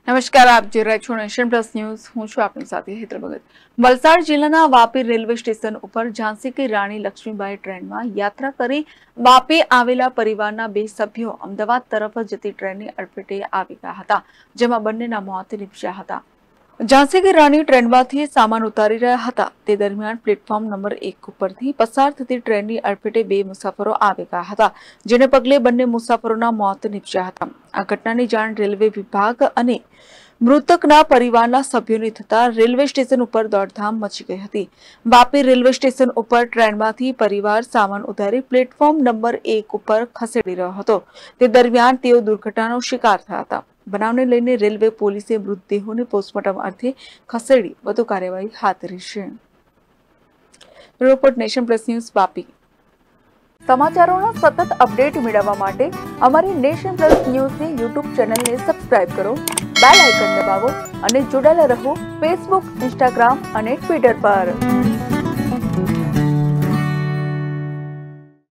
નમસ્કાર, આપ જોઈ રહ્યા છો નેશન પ્લસ ન્યૂઝ. હું છું આપની સાથે હેતલ ભગત. વલસાડ જિલ્લાના વાપી રેલવે સ્ટેશન ઉપર ઝાંસી કી રાણી લક્ષ્મીબાઈ ટ્રેનમાં યાત્રા કરી વાપી આવેલા પરિવારના 2 સભ્યો અમદાવાદ તરફ જતી ટ્રેનની અડફેટે આવી ગયા હતા, જેમાં બંનેના મોત નીપજ્યા હતા. ઝાંસી કી રાણી ટ્રેનમાંથી સામાન ઉતારી રહ્યા હતા તે દરમિયાન પ્લેટફોર્મ નંબર 1 ઉપરથી પસાર થતી ટ્રેનની અડફેટે 2 મુસાફરો આવી ગયા હતા, જેને પગલે બંને મુસાફરોના મોત નીપજ્યા હતા. આ ઘટનાની જાણ રેલવે વિભાગ અને મૃતકના પરિવારના સભ્યોને થતા રેલવે સ્ટેશન ઉપર દોડધામ મચી ગઈ હતી. વાપી રેલવે સ્ટેશન ઉપર ટ્રેનમાંથી પરિવાર સામાન ઉતારી પ્લેટફોર્મ નંબર 1 ઉપર ખસેડી રહ્યો હતો. તે દરમિયાન તેઓ દુર્ઘટનાનો શિકાર થયા હતા. બનાવને લઈને રેલવે પોલીસે મૃતદેહોને પોસ્ટમોર્ટમ અર્થે ખસેડી વધુ કાર્યવાહી હાથ ધરી છે. Report nation plus news Vapi. સમાચારોના સતત અપડેટ મેળવવા માટે અમારી નેશન પ્લસ ન્યૂઝની યુટ્યુબ ચેનલને સબસ્ક્રાઇબ કરો, બેલ આઇકન દબાવો અને જોડાયેલા રહો ફેસબુક, ઇન્સ્ટાગ્રામ અને ટ્વિટર પર.